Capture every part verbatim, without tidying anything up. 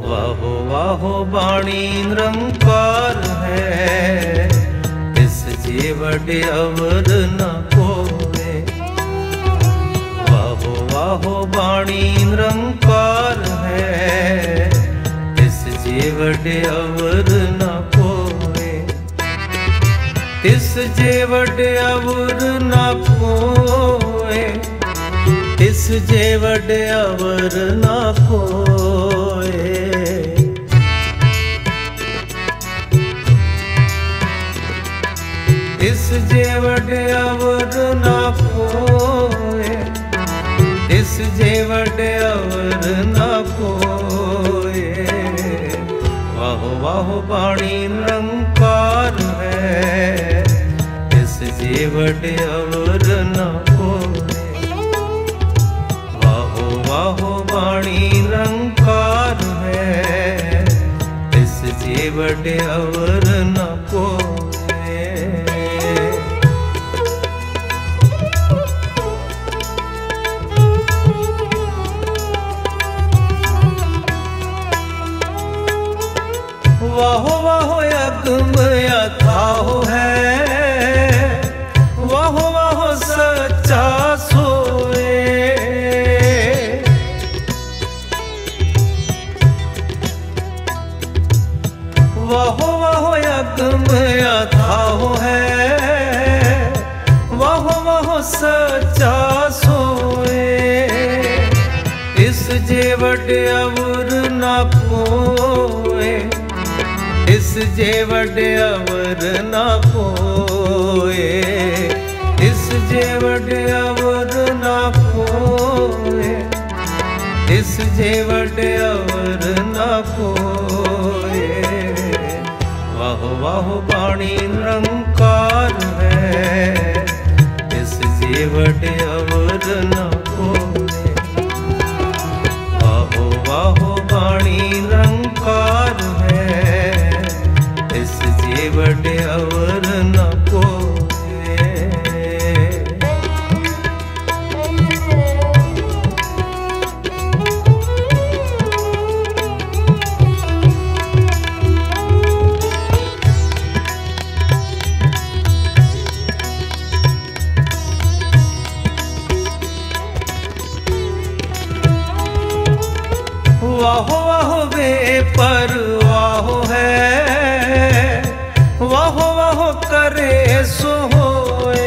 वाहो वाहो बाणी निरंकार है, इस जीवट अवर न कोए। वाहो वाहो बाणी निरंकार है, इस जीवट अवर न कोए। इस जीवट अवर न कोए, इस जीवट अवर न कोए। इस जीवट अवर न कोए, इस जीवट अवर न कोए। वाहो वाहो बाणी निरंकार है, इस जीवट अवर न कोए। वाहो वाहो बाणी निरंकार है, इस जीवट अवर न कोए। वाहो वाहो अगम अथाह है, वाहो वाहो सच्चा सोए। वाहो वाहो अगम अथाह है, वाहो वाहो सच्चा सोए। इस जीवट अवर न कोए, इस जीवट अवर न कोए। इस जीवट अवर न कोए, इस जीवट अवर न कोए। वाहो वाहो बाणी निरंकार है, इस जीवट अवर न कोए। वाहो वाहो बाणी निरंकार है, इस जीवट अवर न कोए। वाहो वाहो वे परवाह है, वाहो वाहो करे सो होए।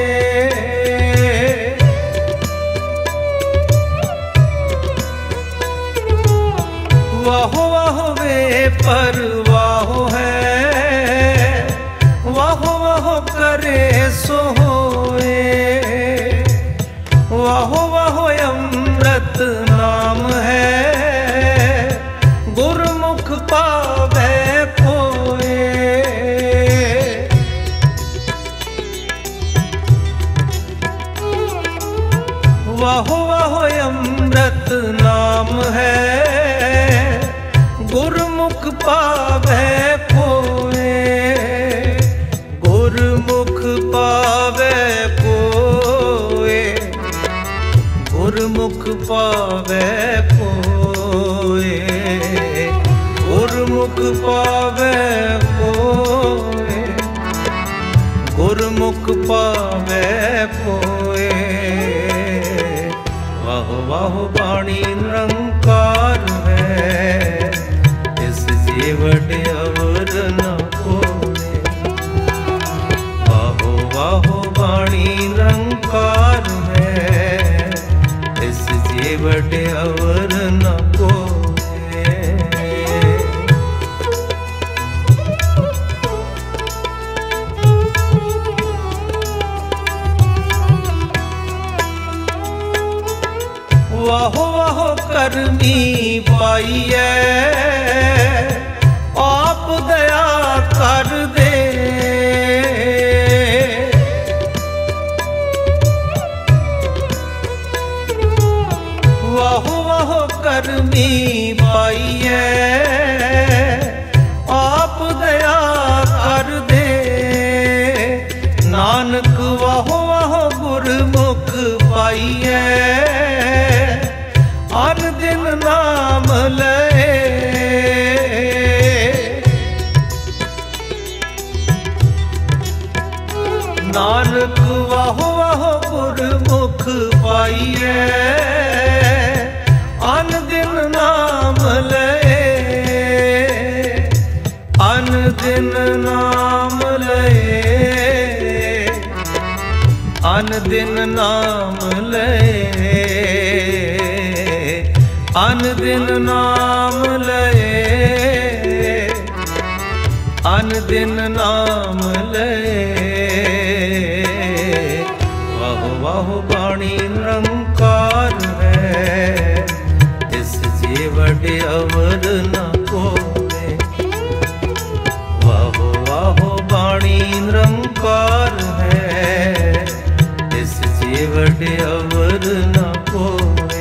वाहो वाहो वे परवाह है, वाहो वाहो करे सो होए। वाहो वाहो अमृत नाम है, गुरमुख पावे कोए। वाहो वाहो अमृत नाम है, गुरमुख पावे कोए। गुरमुख पावे कोए, गुरमुख पावे कोए। गुरमुख पावे कोए, गुरमुख पावे कोए। वाहो वाहो बाणी निरंकार है, इस जीवट अवर न कोए। वाहो वाहो बाणी निरंकार है, इस जीवट अवर न कोए। वाहो वाहो करनी पाइए, आप दया कर दे। वाहो वाहो करनी पाइए, आप दया कर दे। नानक वाहो वाहो गुरमुख पाइए, हर दिन नाम ले। दिन नाम लए, अन दिन नाम लए, अन दिन नाम लए। वाहो वाहो बाणी निरंकार है, इस जीवट अवर न कोई। वाहो वाहो बाणी निरंकार है, इस जीवट अवर न कोई।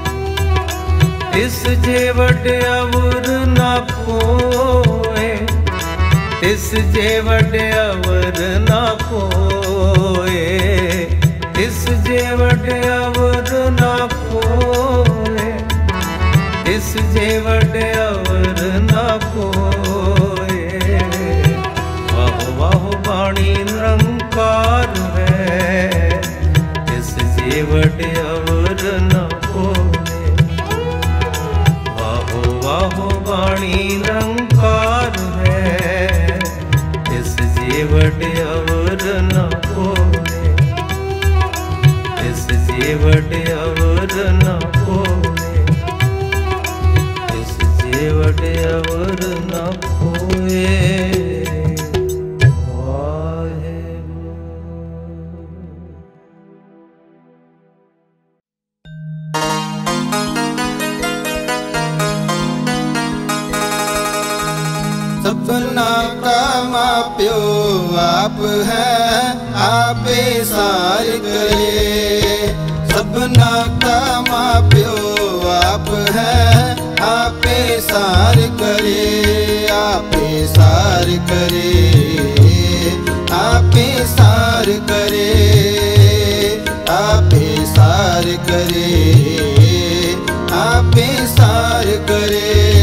इस जीवट अवर न कोई, इस जीवट अवर न कोई, इस जीवट अवर न कोई, इस जीवट अवर न कोई। वाहो वाहो बाणी निरंकार है, इस जीवट अवर न कोई। वाहो वाहो बाणी निरंकार है, इस जीवट अवर न कोई, इस जीवट अवर न कोई, इस जीवट अवर न कोई। सपना का माँ प्यो आप है, आपे सार करे। सपना का माँ प्यो आप है, आपे सार करे, आपे सार करे, आपे सार करे, आपे सार करे, आपे सार करे।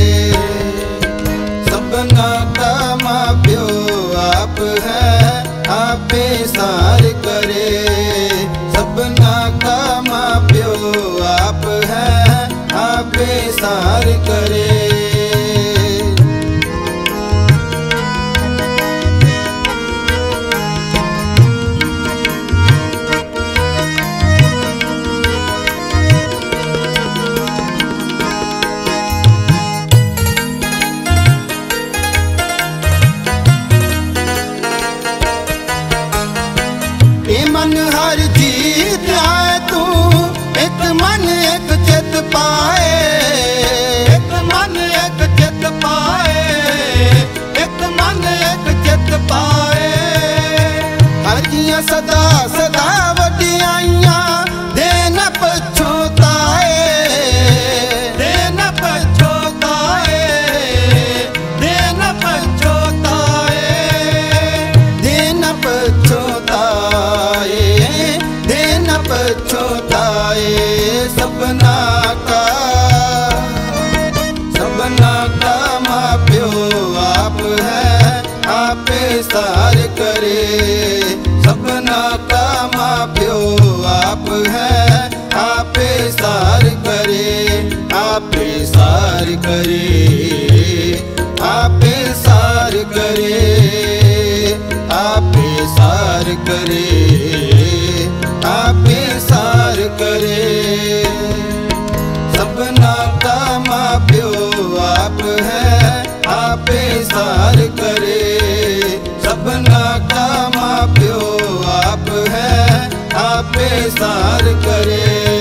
सपना का माँ प्यो आप है, आपे सार करे। सपना का माँ प्यो आप है, आपे सार करे। मन हर जीत आए तू, एक मन एक चित पाए, एक मन एक चित पाए, एक मन एक चित पाए। हरियां सदा सदा वडियाइयां दे न पछोताए, दे न पछोताए, दे न पछोताए, दे न पछोताए, दे न पछोताए। सपना का सपना का माँ प्यो आप है, आपे सार करे। सपना का माँ प्यो आप है, आपे सार करे, आपे सार करे, आपे सार करे, आपे सार करे, आपे सार करे। सपना का माँ प्यो आप है, आपे सार करे। सपना का माँ प्यो आप है, आपे सार करे।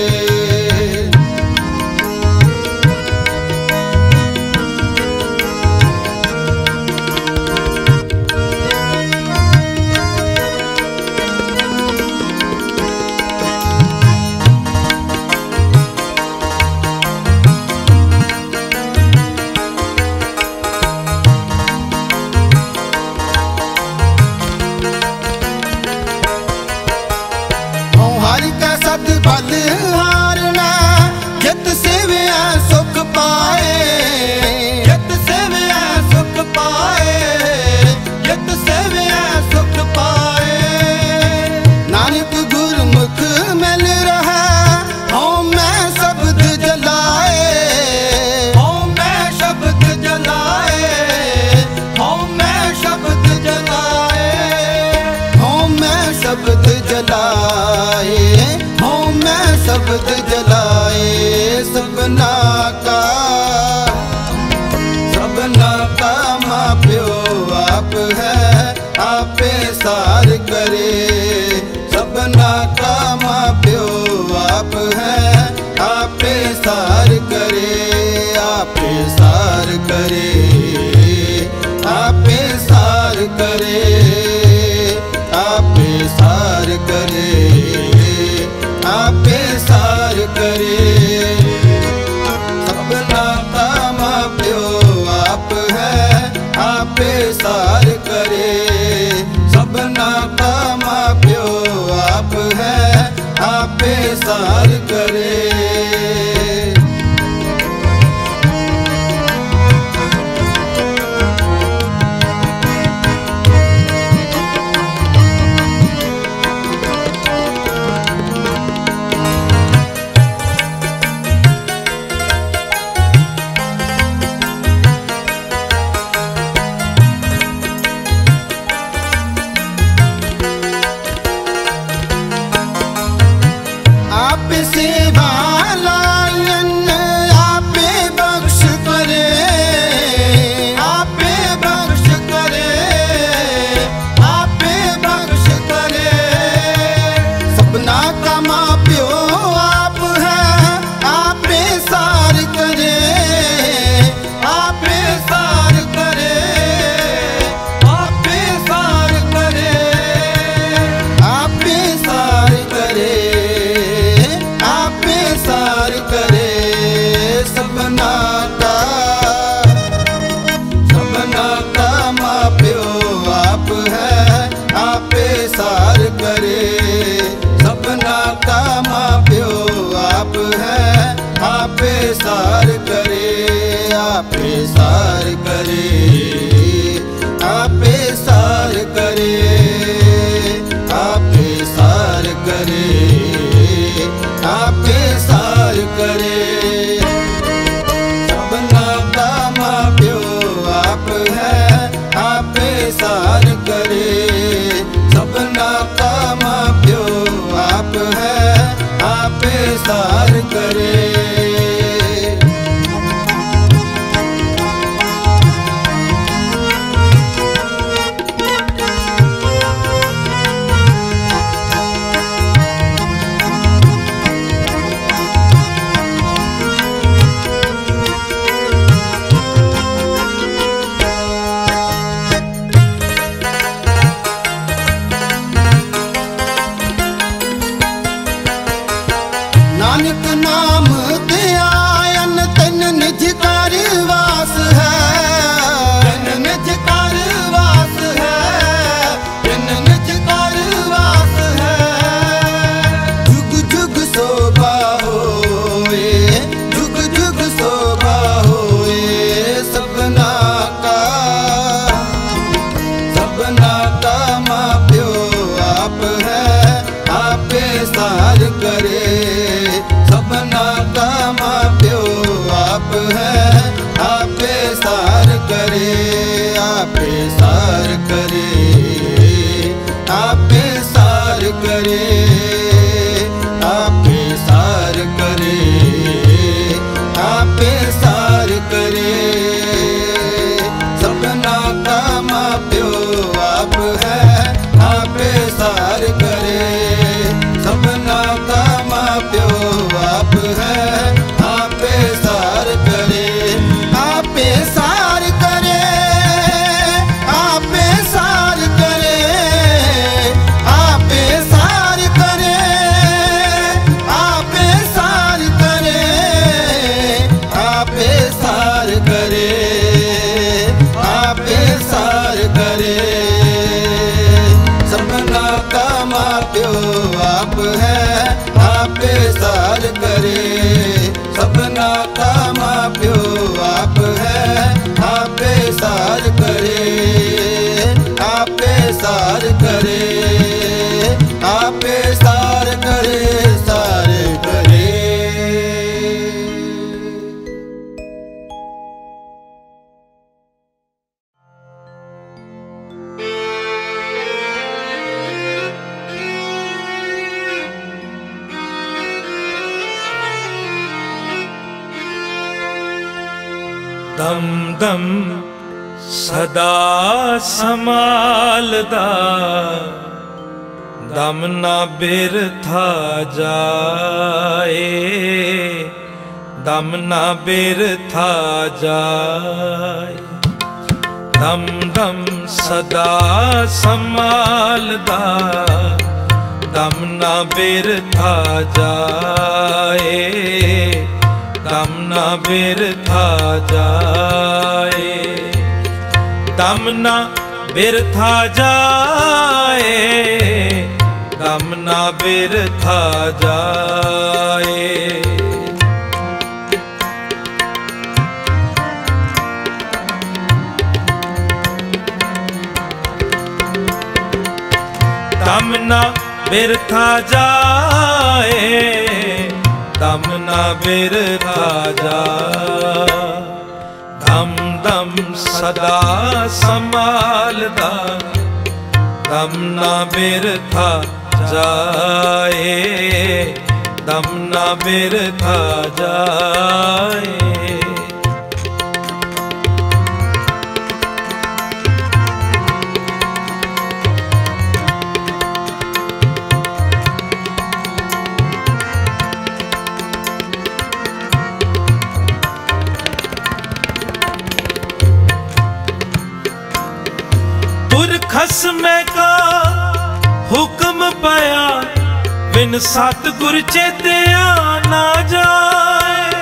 बल हारना जित सेविया सुख पाए, जित सेविया सुख पाए, जित सेविया सुख पाए। नानक गुरमुख मिल रहा हूँ मैं शब्द जलाए, हूँ मैं शब्द जलाए, हूँ मैं शब्द जलाए, हूँ मैं शब्द जलाए, सार करे। आप सेवा लायन आपे बख्श करे, आपे बख्श करे, आपे बख्श करे। सपना का मां प्यो आप है, आपे सार करे, आपे सार करे, आपे सार करे, आपे सार करे, आपे सार करे। सबना का सबना का मां प्यो आप है, आपे सार करे। सबना का मां प्यो आप है, आपे सार करे, आपे सार करे, आपे सार करे, आपे सार करे, आपे सार करे। सबना का मां प्यो आप है, आपे सार करे। सबना का मां प्यो आप है, आपे सार करे। नानक नाम ते आयन तन निज कर वास है, तन निज कर वास है, तन निज कर वास है। जुग जुग शोभा होए, जुग जुग शोभा होए। सबना का सबना का मां प्यो आप है, आपे सार करे। सबना का मां प्यो आप है, आपे सार करे, आपे सार करे, आपे सार करे, आपे सार करे, आपे सार करे। सबना का मां प्यो आप है, आपे सार करे। सबना का मां प्यो आप है, आपे सार करे, आपे सार करे, आपे सार करे, आपे सार करे, आपे सार करे, आपे सार करे, आपे सार करे। सबना का मां प्यो आप है, आपे सार करे। सबना का मां प्यो आप है, आपे सार करे, आपे सार करे, आपे सार करे, सार करे। दम दम सदा संभालदा, दम ना बिरथा जाए, दम ना बिरथा जाए। दम दम सदा संभालदा, दम ना बिरथा जाए, दम ना बिरथा जाए, दम ना बिरथा जाए, दम ना बिरथा जाए। दम ना बिरथा जाए, दम ना बिरथा जाए। दम दम सदा संभालदा, दम ना बिरथा जाए, दम ना बिरथा जाए। खस्म का हुक्म पाया, बिन सतगुर चेतिया ना जाए।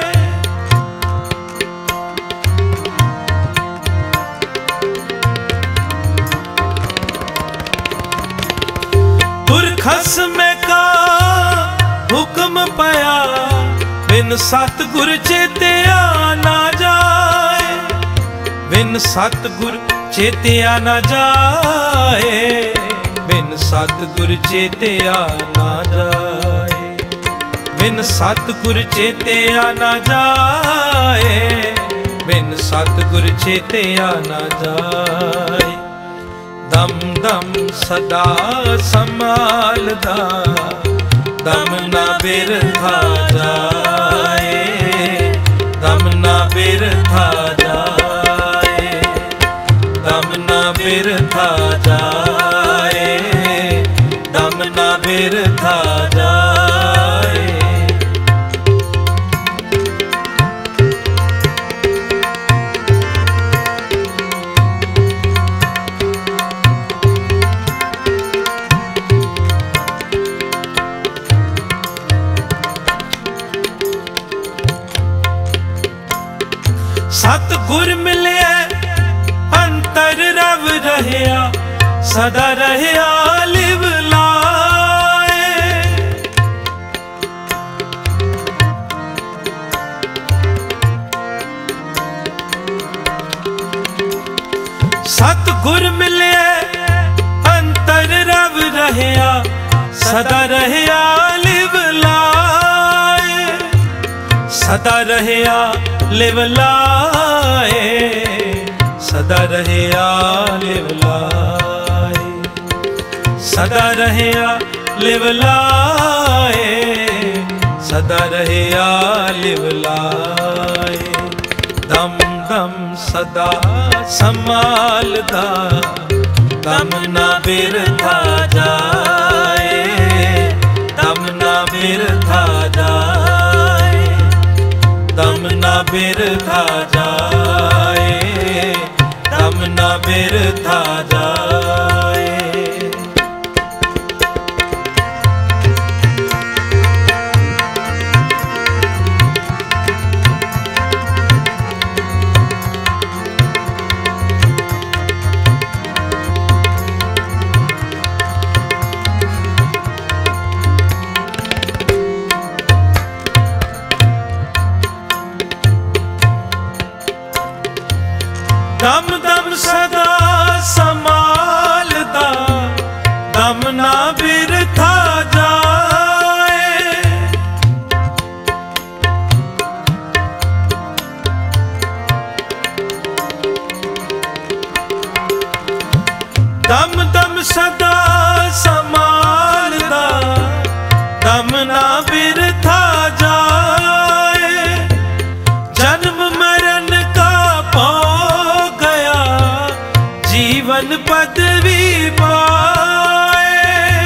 तुर खस्म का हुक्म पाया, बिन सतगुर चेतिया ना जाए। बिन सतगुर चेतिया ना जाए, बिन सतगुर चेतिया ना जाए। बिन सतगुर चेतिया ना जाए, बिन सतगुर चेतिया ना जाए। दम दम सदा संभालदा, दम ना बिरथा जाए, दम ना बिरथा जाए, दम ना बिरथा जाए, दम ना बिरथा जाए। सतगुर मिले अंतर रव रहया, सदा रहया लिव लाए। सतगुर मिले अंतर रव रहया, सदा रहया लिव लाए। सदा रहया लिव लाए, सदा रहया लिव लाए। सदा रहया लिव लाए, सदा रहया लिव लाए। दम दम सदा संभालदा, दम ना बिरथा जाए, दम ना बिरथा जाए, दम ना बिरथा जाए, दम ना बिरथा जाए। दम दम सदा संभालदा, दम ना बिरथा जाए। दम दम सदा संभालदा, दम ना बिरथा जाए। जन्म मरण का जीवन पदवी पाए।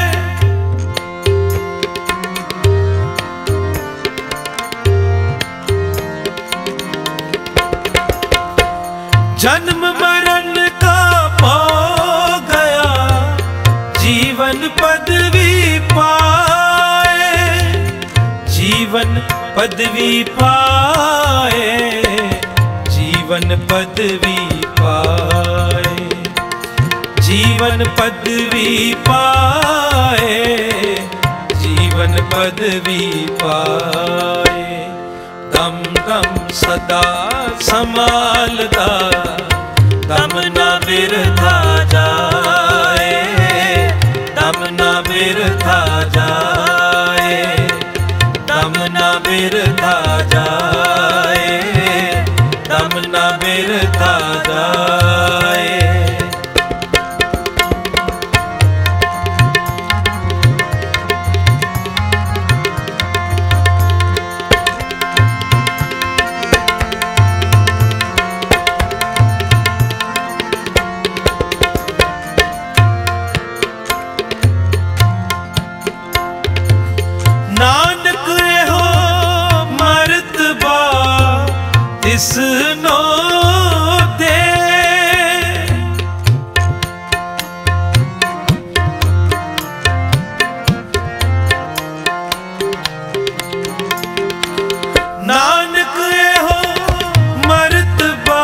जन्म मरण का पा गया, जीवन पदवी पाए। जीवन पदवी पाए, जीवन पदवी पाए, जीवन पदवी पाए, मन पदवी पाए। दम दम सदा संभालता दम ना बिरथा जाए, दम ना बिरथा जाए, दम ना बिरथा जाए, दम ना बिरथा जाए। तिसनो दे नानक हो मरतबा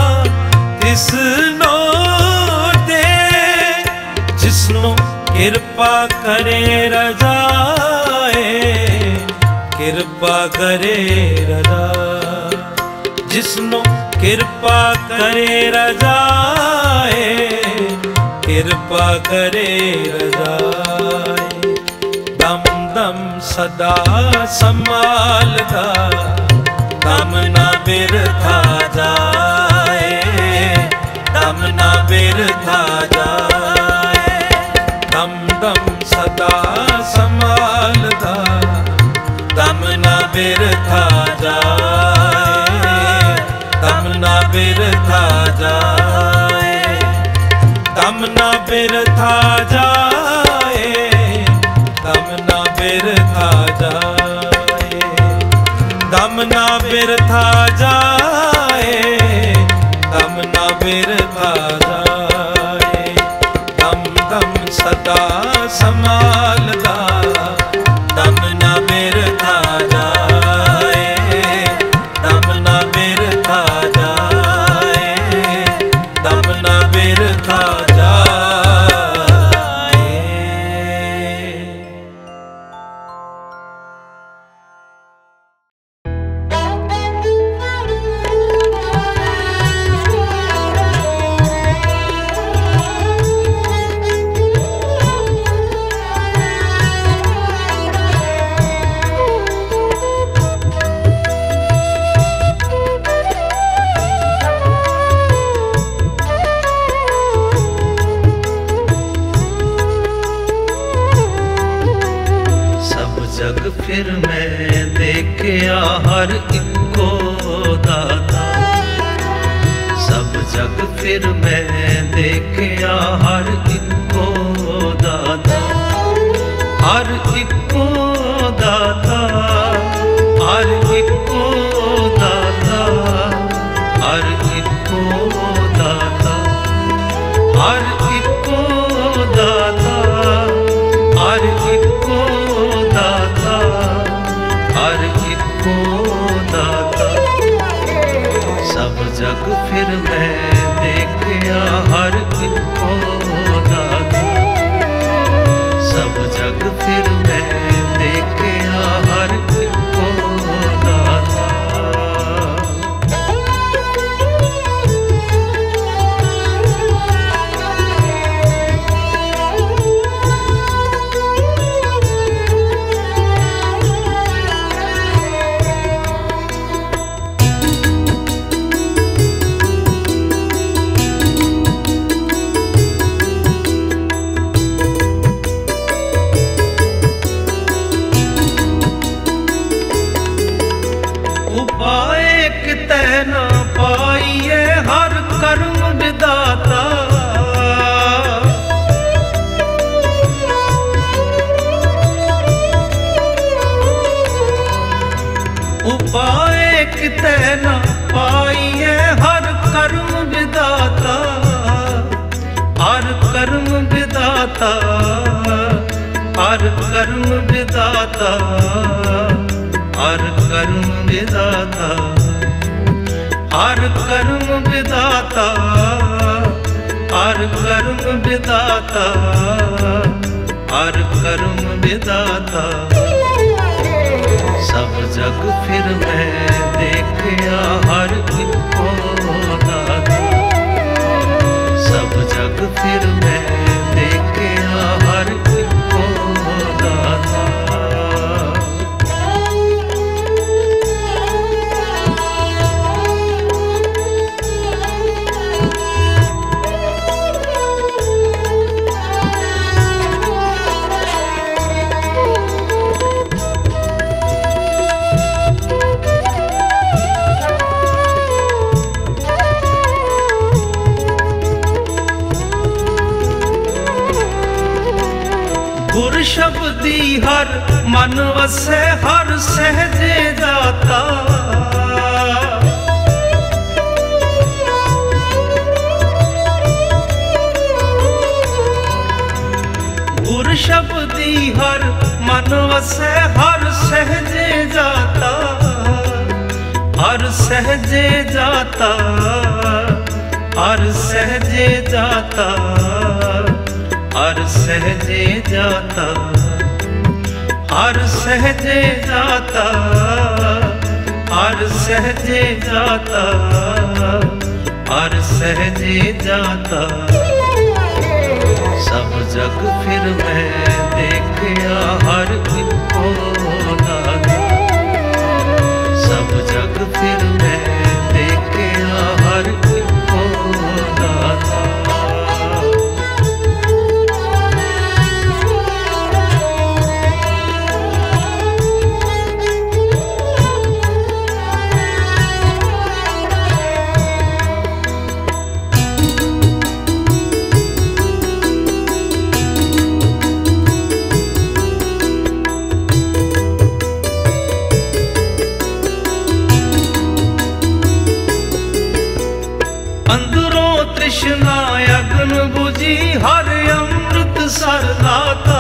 तिसनो दे, जिसनो कृपा करे रजाए, कृपा करे रजा, जिसनो कृपा करे रजाए, कृपा करे रजाए। दम दम सदा संभालता दम ना बिरथा जाए, दम ना बिरथा जाए। दम दम सदा संभालता दम ना बिरथा जाए, दम ना बिरथा जाए, दम ना बिरथा जाए, दम ना बिरथा जाए, दम ना बिरथा जाए, दम ना बिरथा जाए। दम दम सदा संभालता दम ना बिरथा जाए, दम ना बिरथा जाए, दम ना बिरथा जाए। फिर मैं देखिया हर इको दाता, सब जग फिर मैं देखिया हर इको दाता, हर इको दाता, हर इको दाता, हर इको दाता, हर इको दाता, हर इको दाता, हर इको दाता। सब जग फिर मैं देखिया हर इको दाता, सब जग फिर मैं देखिया हर इको दाता। उपाय कितै न पाइए हर कर्म विदाता, उपाय कितै न पाइए हर कर्म विदाता, हर कर्म विदाता, हर कर्म विदाता, हर कर्म विदाता, हर कर्म विदाता, हर कर्म विदाता, हर कर्म विदाता। सब जग फिर मैं देखिया हर इको दाता। सब जग फिर मैं देखिया हर इको दाता। गुर शब्दी हर मन वसे हर सहजे जाता। गुर शब्दी हर मन वसे हर सहजे जाता। हर सहजे जाता हर सहजे जाता हर सहजे जाता हर सहजे जाता हर सहजे जाता हर सहजे जाता। सब जग फिर मैं देखिया हर इको दाता। सब जग फिर मैं देखिया हर इको दाता। अंदरों तृष्णा अग्न बुझी हर अमृत सर दाता।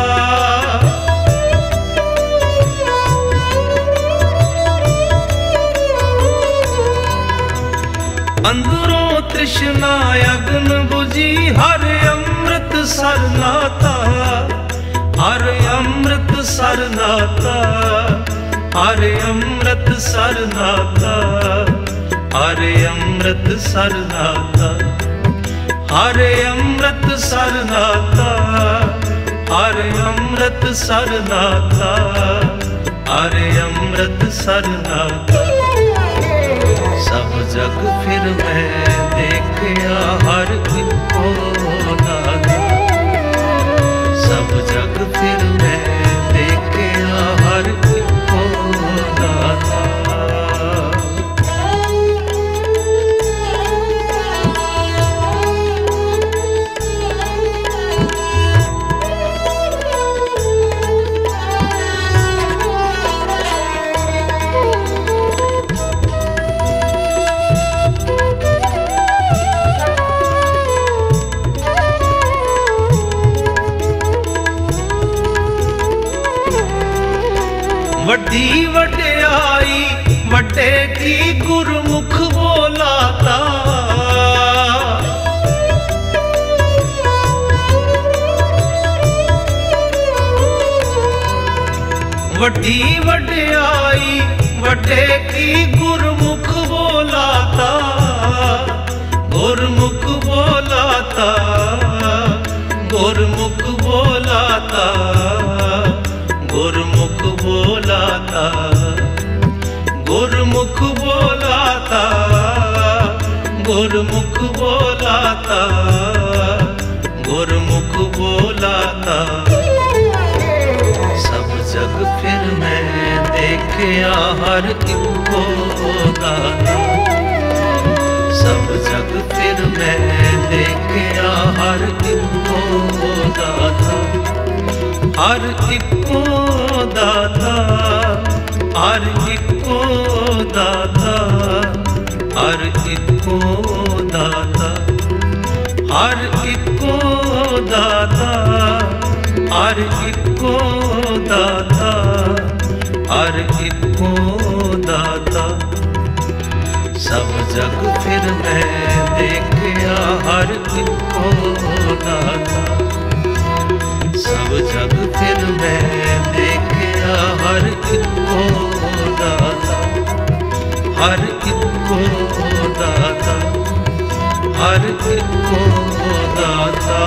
अंदरों तृष्णा अग्न बुझी हर अमृत सर दाता। हर अमृत सर दाता हर अमृत सर दाता हर अमृत सर दाता। हर अमृत सर दाता हर अमृत सर दाता हर अमृत सर दाता। सब जग फिर मैं देखिया हर इको दाता। सब जग फिर मैं देखिया हर इको दाता। वड्डी वड्याई वड्डे की गुरमुख बोलाता। वड्डी वड्याई वड्डे की गुरमुख बोलाता। गुरमुख बोलाता गुरमुख बोलाता गुरमुख बोलाता गुरमुख बोलाता गुरमुख बोलाता गुरमुख बोलाता। सब जग फिर मैं देखिया हर इको दाता। सब जग फिर मैं देखिया हर इको दाता। हर इको दाता हर इको दाता हर इको दाता हर इको दाता हर इको दाता हर इको दाता। सब जग फिर मैं देखिया हर इको दाता। सब जग फिर मैं देखिया हर इको दाता, हर इको दाता, हर इको दाता।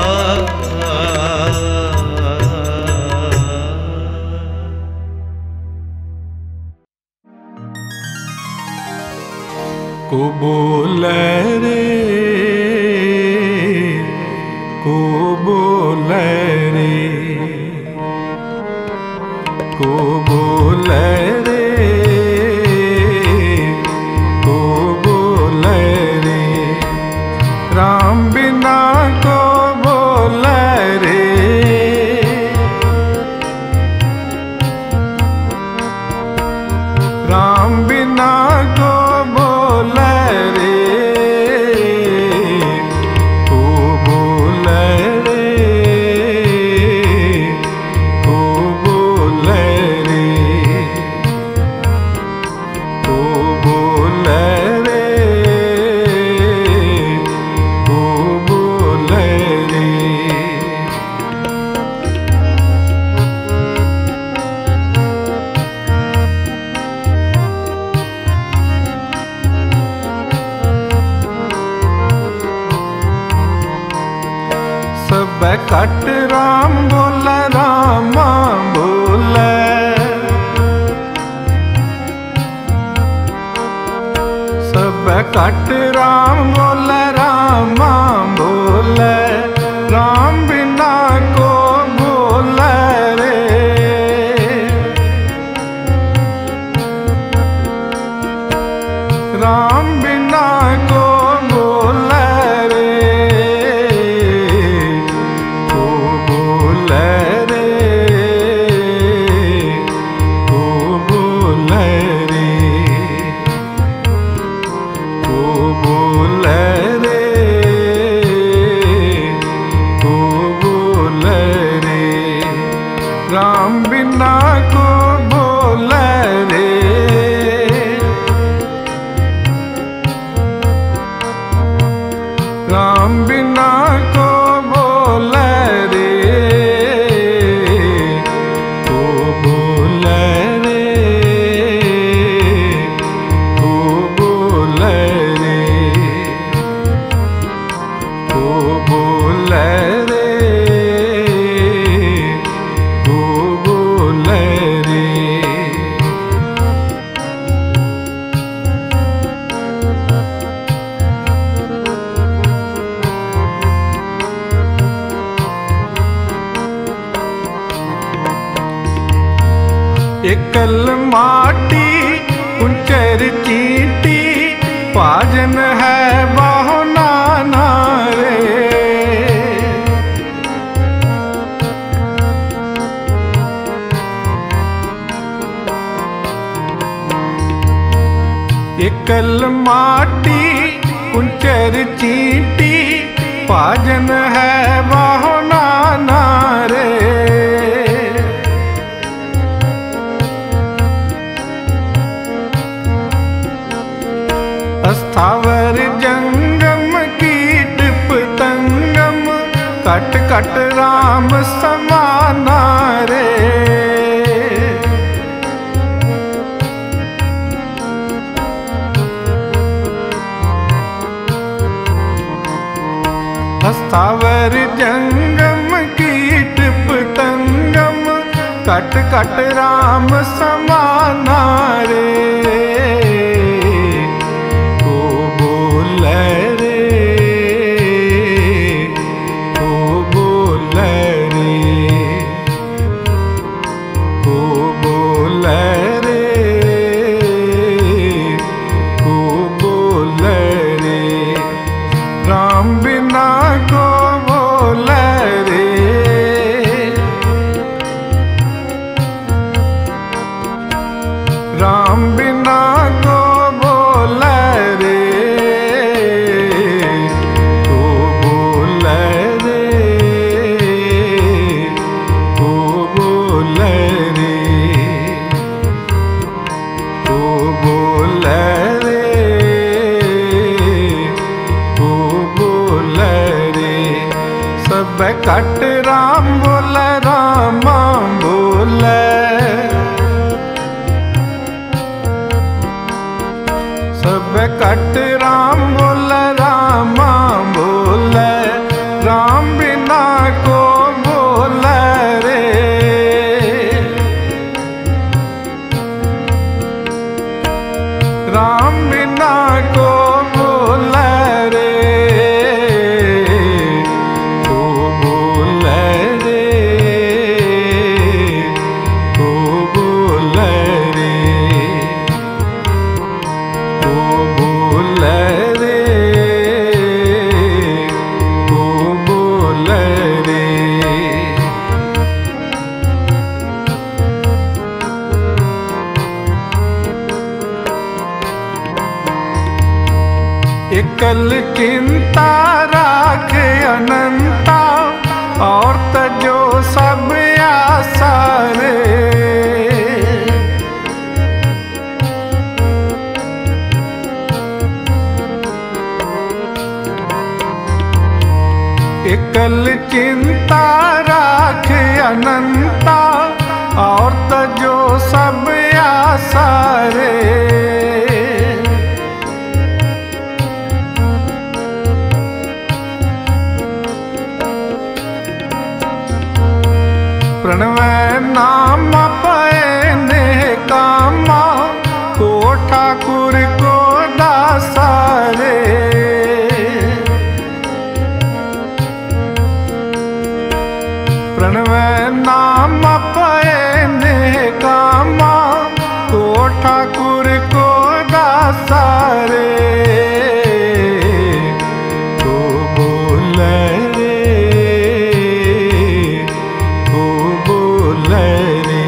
को बोले रे, को बोले रे, को बोले रे, को बोले रे, राम बिना को बोले रे, राम बिना को बोले रे, को बोले रे, को बोले रे, को बोले रे, को बोले रे। सब कट राम बोले, रामा बोले, सब कट राम बोले, रामा बोले, राम बिना को बोले रे, राम बिना को बोले रे, को बोले रे, को बोले रे, को बोले रे, को बोले रे, राम बिना को बोले रे, राम बिना को बोले रे, को बोले रे, को बोले रे, को बोले रे, को बोले रे। एकल माटी कुंचर चीटी, पाजन है बाहो नाना रे, एकल माटी कुंचर चीटी, पाजन है बाहो नाना रे, अस्थावर जंगम कीट पतंगम, कट कट राम समाना रे, अस्थावर जंगम कीट पतंगम, कट कट राम समाना रे, को बोले रे, को बोले रे, को बोले रे, को बोले रे, राम बिना को बोले रे, राम बिना को बोले रे, को बोले रे, को बोले रे, को बोले रे, को बोले रे, सब कट राम बोले कट राम बोल रामा बोल, राम बिना को बोल रे। राम बिना को बोल रे, को बोल रे, को बोल रे, को बोल रे, को बोल रे। एकल चिंता राखे अनंता, और तजो सब आशा रे। एकल चिंता राखे अनंता, और तजो सब आशा रे। प्रणवै नाम पयने कामा, को ठाकुर को दासा रे। प्रणवै नाम पयने कामा, को ठाकुर को दासा रे। को बोल रे, को बोल रे,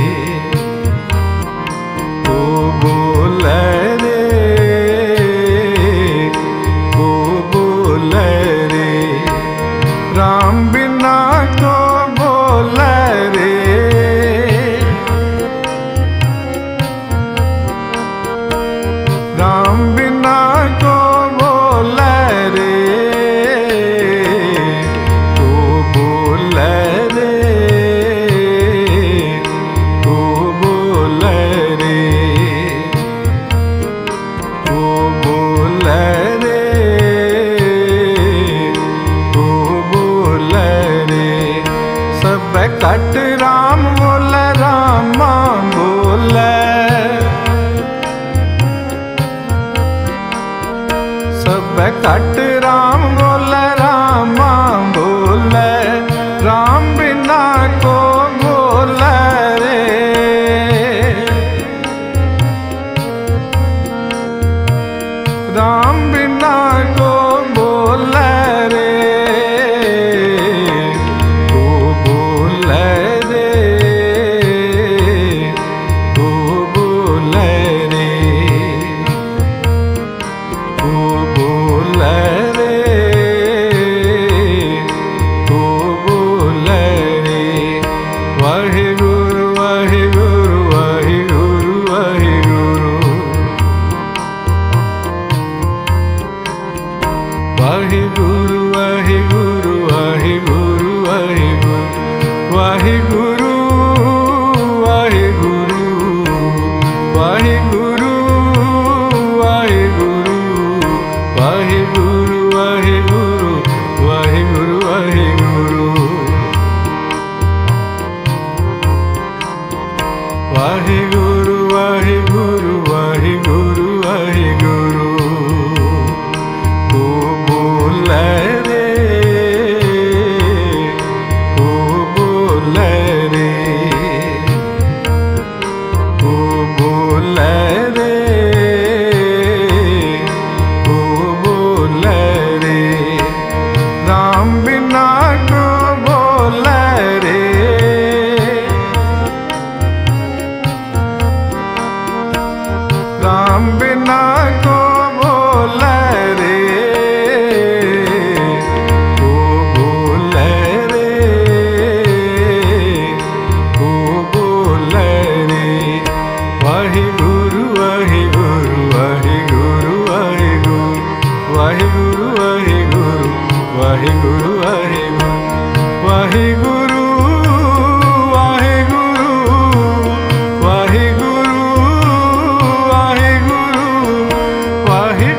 को बोल रे, को बोल रे। राम बिना को बोल रे। राम बिना को बोल रे, को बोल रे, को बोल रे, को बोल रे, को बोल रे। सब कट राम बोल रामा बोल, सब कट राम बोल रामा बोल, राम बिना को बोल रे। राम बिना को बोल रे, को बोल रे, को बोल रे, को बोल रे, को बोल रे। वाहिगुरु वाहिगुरु वाहिगुरु वाहिगुरु, वाहिगुरु वाहिगुरु वाहिगुरु वाहिगुरु, वाहिगुरु वाहिगुरु वाहिगुरु, वाहिगुरु वाहिगुरु वाहिगुरु, वाहिगुरु वाहिगुरु, वाहिगुरु वाहिगुरु वाहिगुरु वाहिगुरु। को बोल रे, को बोल रे, को बोल रे, को बोल रे। राम बिना को बोल रे। राम बिना को बोल रे, को बोल रे, को बोल रे। वाहिगुरु वाहिगुरु वाहिगुरु वाहिगुरु, वाहिगुरु वाहिगुरु वाहिगुरु वाहिगुरु, वाहिगुरु वाहिगुरु वाहिगुरु वाहिगुरु वाहिगुरु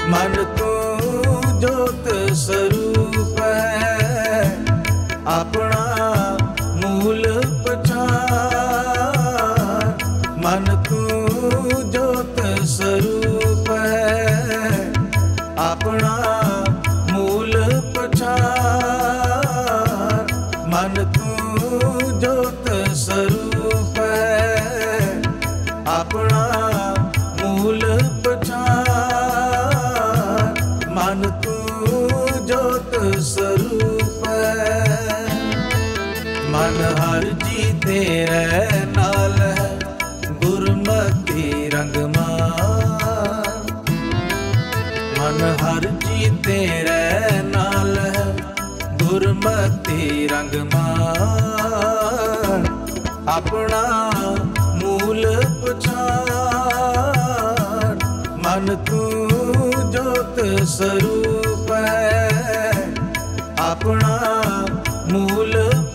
मन तू जोत स्वरूप है, अपना मूल पछान। मन तू जोत स्वरूप है, अपना मूल पछान। मन तू जोत स्वरूप है, अपना मूल पछान। मन तू जोत स्वरूप है। मन हर जी तेरे नाल है, गुरमति रंग मान। मन हर जी तेरे नाल है, गुरमति रंग मान। अपना मूल पछान। मन तू जोत स्वरूप है, अपना मूल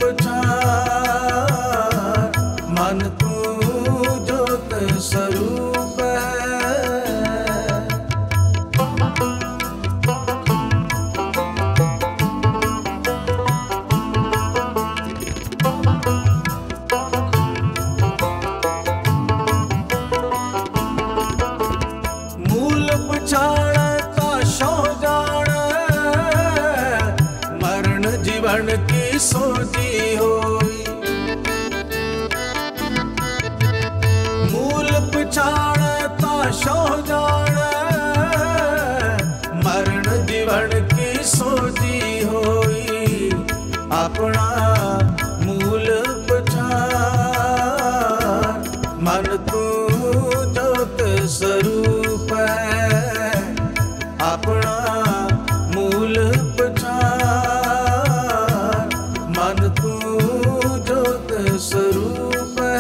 पछान। मन तू जोत स्वरूप है। मूल पछाण ताशो जान, मरण जीवन की सोची होई। मूल पछाण ताशो जान, मरण जीवन की सोची होई। अपना मूल पछान। मन तू जोत स्वरूप है, अपना मूल पछान। मन तू जोत स्वरूप है।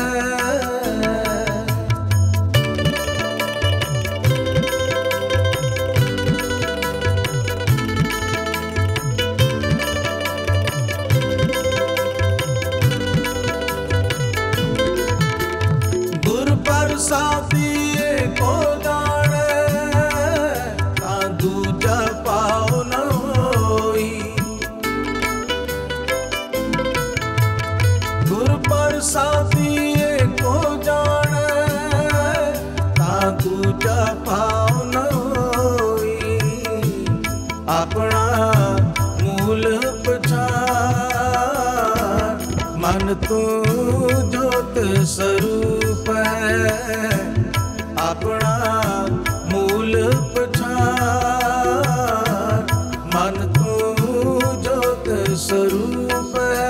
गुर प्रसादी को जाने, ता दूजा पाओ न होई। गुर प्रसादी को जाने, ता दूजा पाओ न होई। अपना मूल पछान। मन तू जोत स्वरूप है, अपना मूल पछान। मन तू जोत स्वरूप है।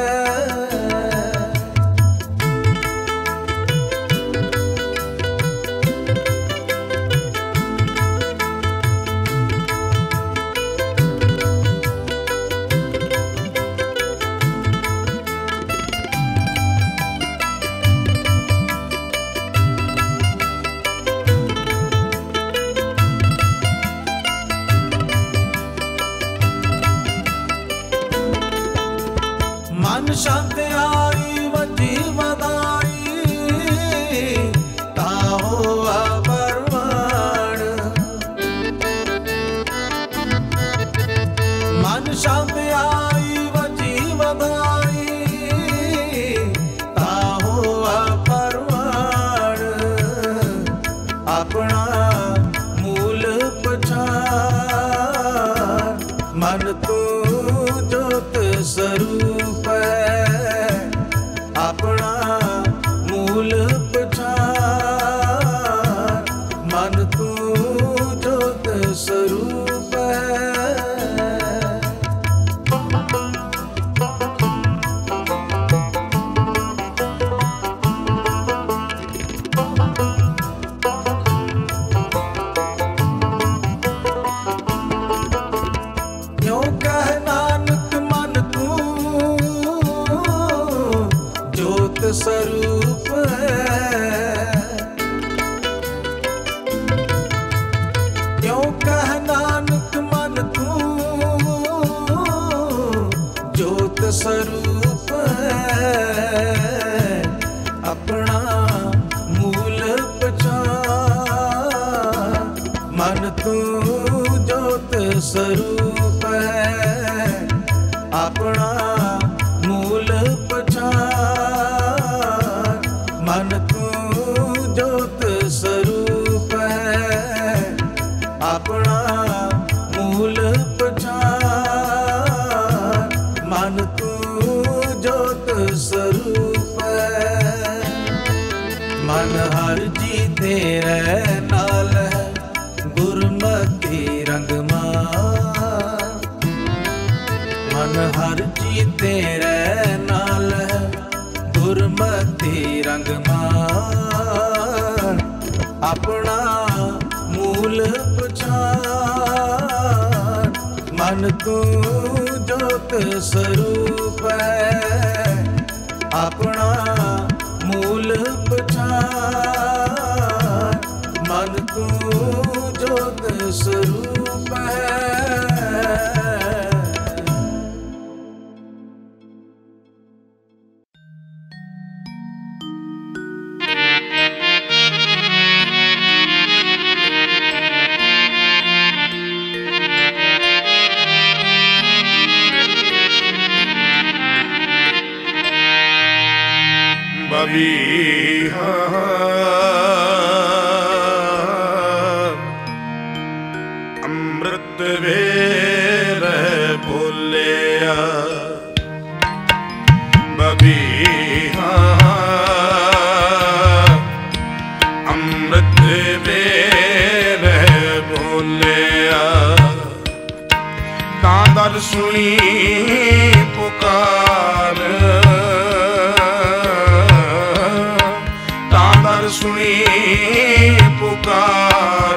मन शांत आई वजी वदाई, ताहो अबरवाण। मन शांत आई वजी वदाई, ताहो अबरवाण। अपना मूल पछान। मन तू जोत स्वरूप है, अपना मूल पछान। मन तू जोत स्वरूप है। क्यों कह नानक मन तू जोत स्वरूप है। क्यों कह नानक मन तू जोत स्वरूप है। अपना मूल पछान। मन तू जोत स्वरूप है, अपना मूल पछान। मन तू जोत स्वरूप है, अपना मूल पछान। मन तू जोत स्वरूप है, मन हर जी तेरे नाल है, गुरमति रंग मान। मन हर जी तेरे नाल है, गुरमति रंग मान। अपना मूल पछान। मन तू जोत स्वरूप है, अपना मूल पछान। मन तू जोत स्वरूप है। बबीहा अमृत वेर बोलिया, बबीहा अमृत वेर बोलिया। तांदर सुनी पुकार, सुनी पुकार।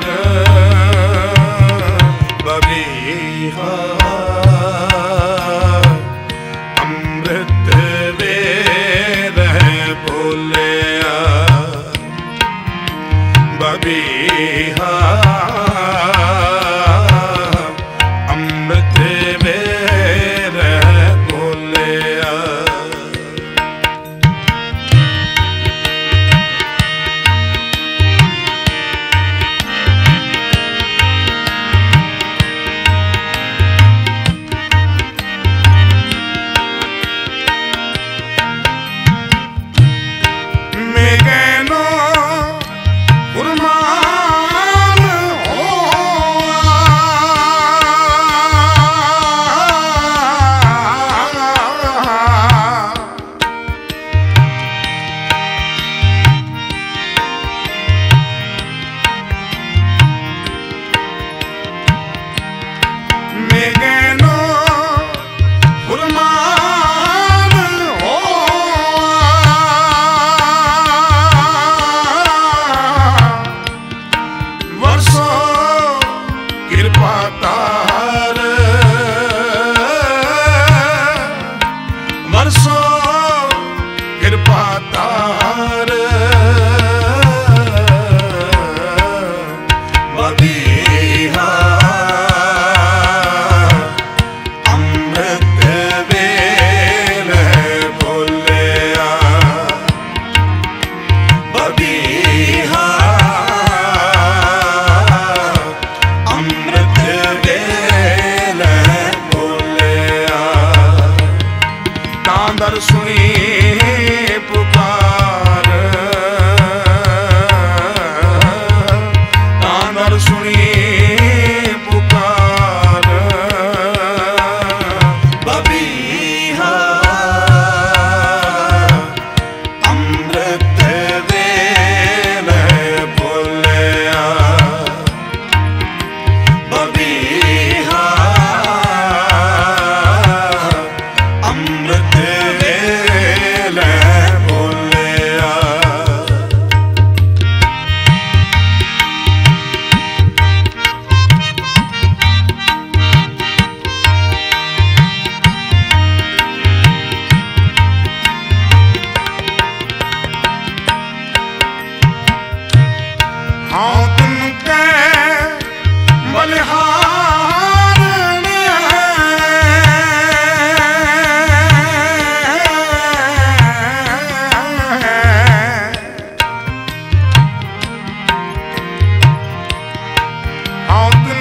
बबीहा अमृत वेर बोलिया, बबीहा अमृत वेर बोलिया।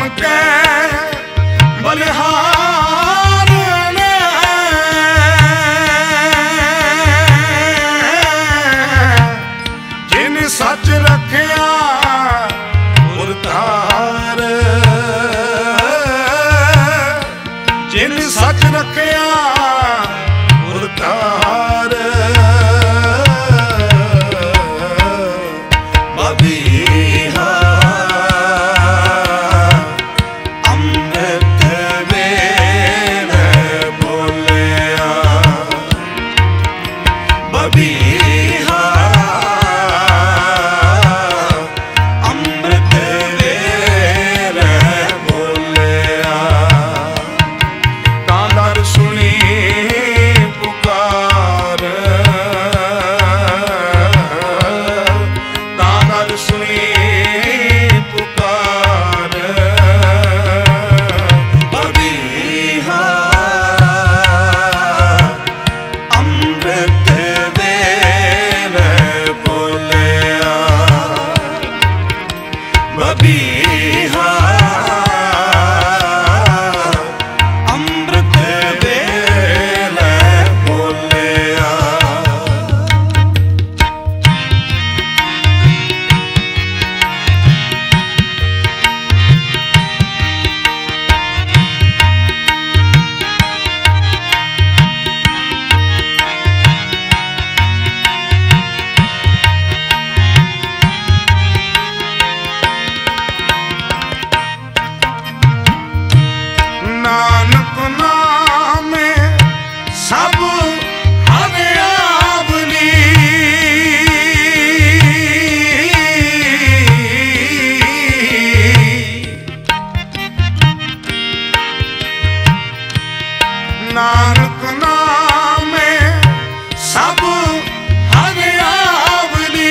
के बलिहार ने जिन सच रखिया उरतार, जिन सच रखिया उरतार। बबीहा अमृत वेल बोलिया, बबीहा अमृत वेल बोलिया। तांदर सुनी पुकार, तांदर सुनी पुकार। बबीहा अमृत वेल बोलिया, बबीहा अमृत वेल बोलिया। नानक नामे सब हरियावली, नानक नामे सब हरियावली।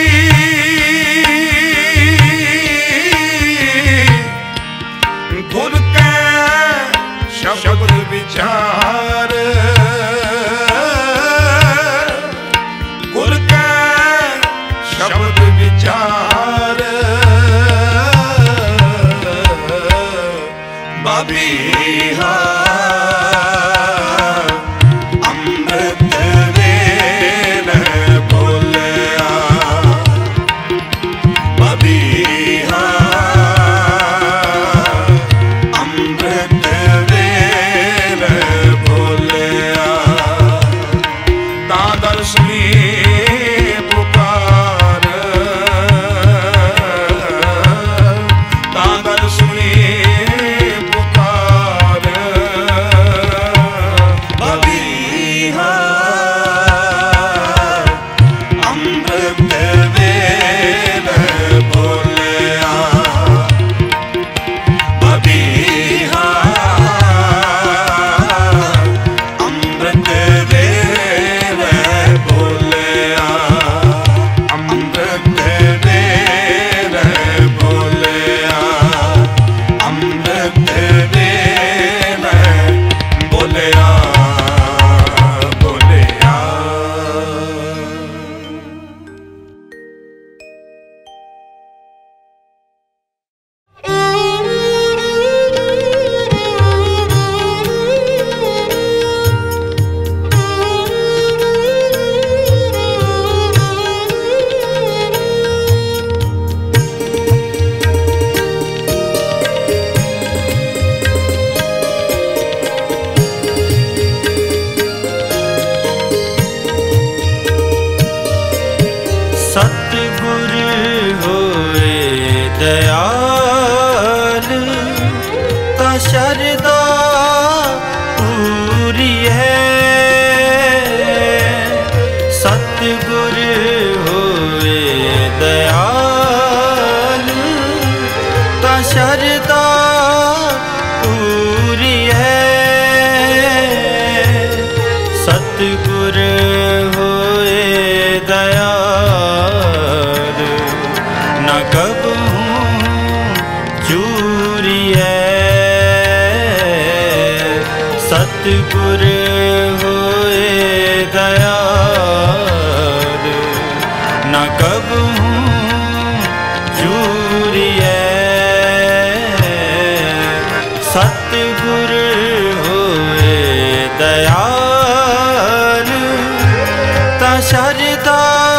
गुर के शब्द विचार, गुर के शब्द विचार। बबीहा अमृत वेल बोलिया, बबीहा अमृत वेल बोलिया। तांदर सुनी पुकार, तांदर सुनी पुकार। बबीहा अमृत वेल बोलिया, बबीहा अमृत वेल बोलिया, अमृत वेल बोलिया, अमृत वेल बोलिया, बोलिया। सतगुर होए दयाल ता शरदा पूरी है। सतगुर होए दयाल ता शरदा पूरी है। सतगुर होए दयाल न कबहूँ चूरी है। सतगुर होए दयाल न कबहूँ चूरी है। सतगुर होए दयाल ता शरदा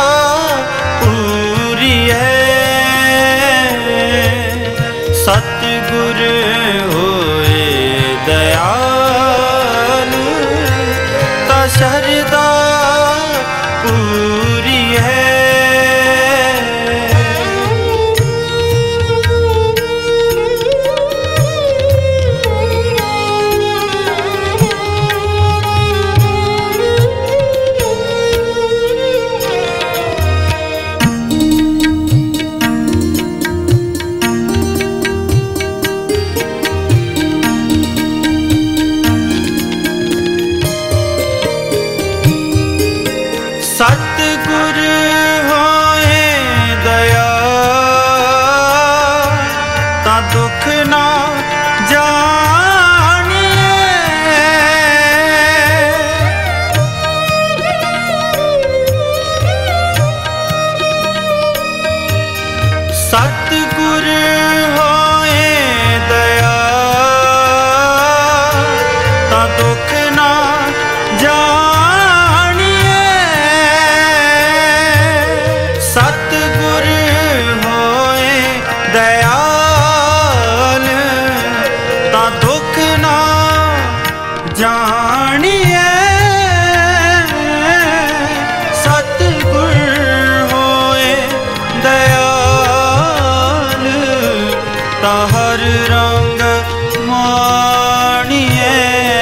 पूरी है। सतगुर होए दयाल ता शरदा पूरी है। सतगुर होए दयाल ता दुख ना जानिए। सतगुर होए दयाल ता दुख ना सतगुर होए दयाल ता दुख ना जानिए। सतगुर होए दयाल ता हर रंग मानिए।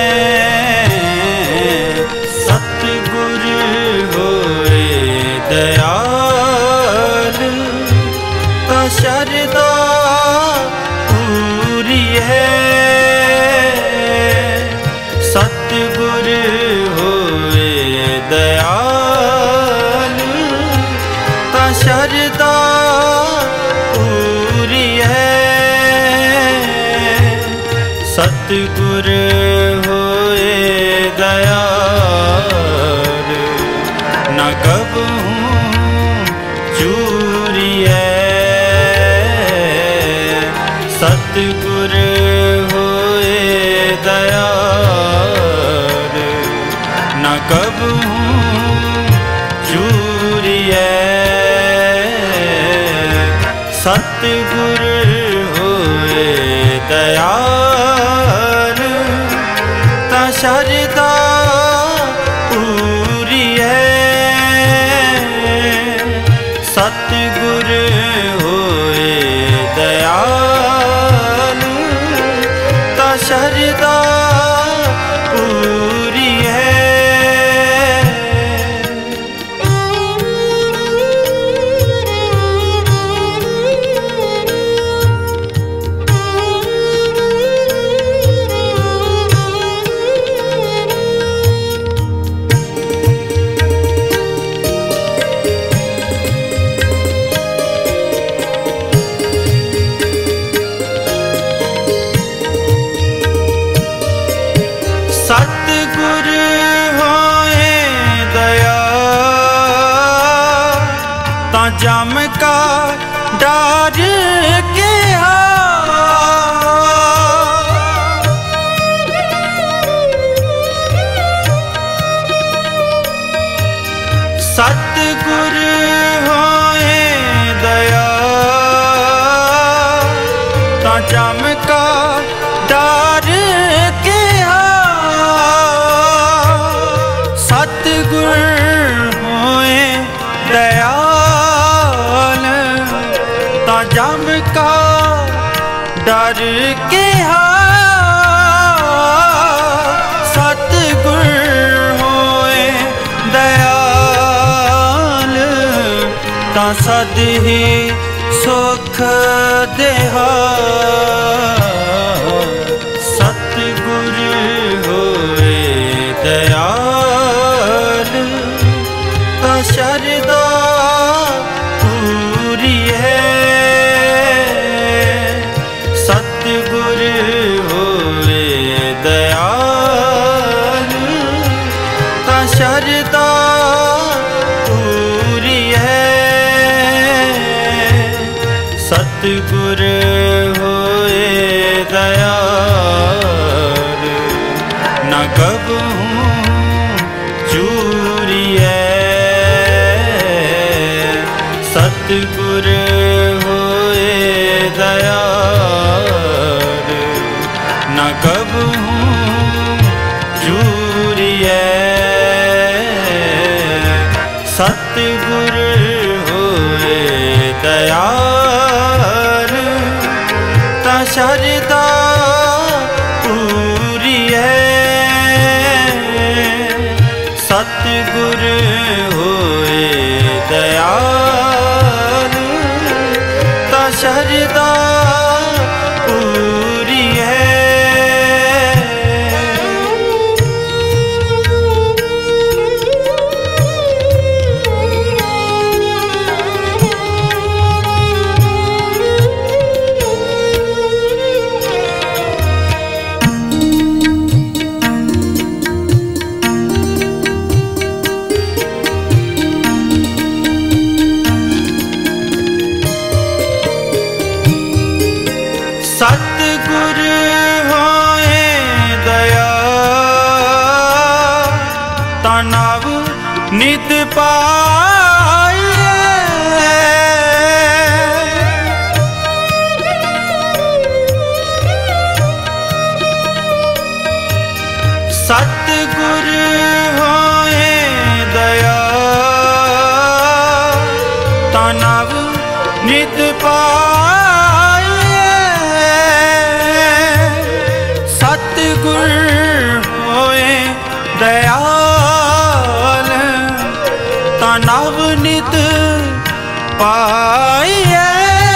सतगुर होए दयाल शरदा पूरी है। सतगुर होए दयाल ता शरदा पूरी है। सतगुर होए दयाल न कबहू चूरी है। सतगुर होए दयाल न कबहू चूरी है। सतगुर होए दयाल ता शरदा पूरी है। सतगुर होए दयाल ता शरदा पूरी है। सतगुर होए दयाल ता जम का डर के सतगुर होए दयाल ता जम का डर के सतगुर होए दयाल ता जम का डर के सतगुर होए दयाल ता सद ही सुख देहा। सतगुर होए दयाल ता शरदा पूरी है। सतगुर होए दयाल ता शरदा पूरी है। सतगुर होए दयाल कबहूँ चूरिए। सतगुर होए दयाल न कबहूँ चूरिए। सतगुर होए दयाल ता शरदा पूरी है। सतगुर होए दयाल ता शरदा पूरी है। सतगुर होए दयाल ता नव नित पाइए। सतगुर होए दयाल ता नव नित पाइए। सतगुर होए दयाल ता नव नित पाइए।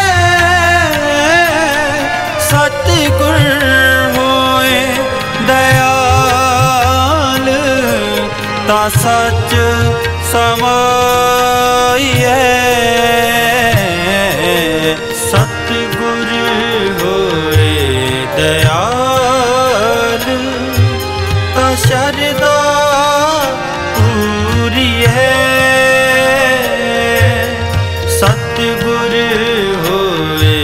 सतगुर होए दयाल ता सच समाइए। सतगुर होए दयाल ता शरदा पूरी है। सतगुर होए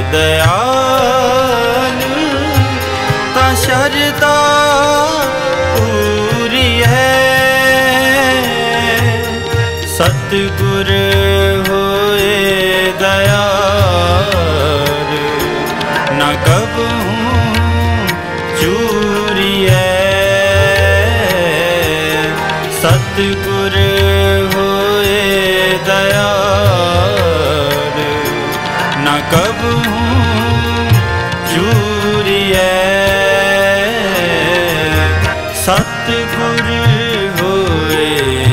दयाल ता शरदा पूरी है। सतगुर होए दयाल न कबहूँ चूरिए। सतगुर होए दयाल न कबहूँ चूरिए। सतगुर होए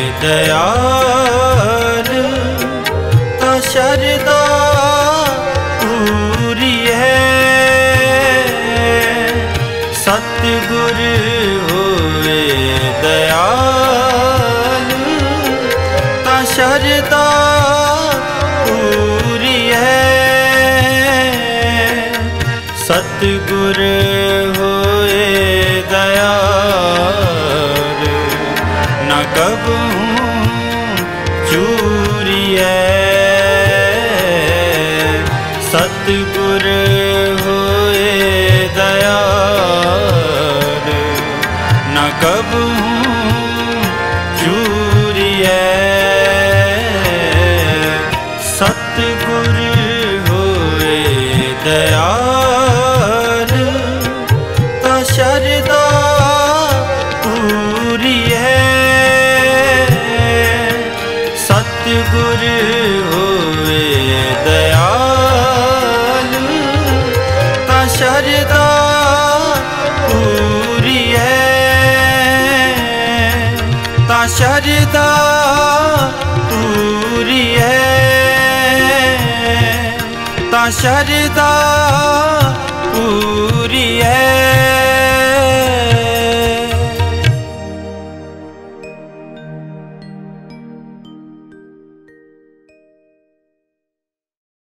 दयाल ता शरदा पूरी है। सतगुर होए दयाल ता शरदा पूरी है। सतगुर होए दयाल न कबहूँ चूरिए। सतगुर होए दयाल न कबहूँ चूरिए। सतगुर होए दयाल ता शरदा पूरी है। सतगुर होए दयाल ता शरदा पूरी है। ता शरदा पूरी है। ता शरदा पूरी है।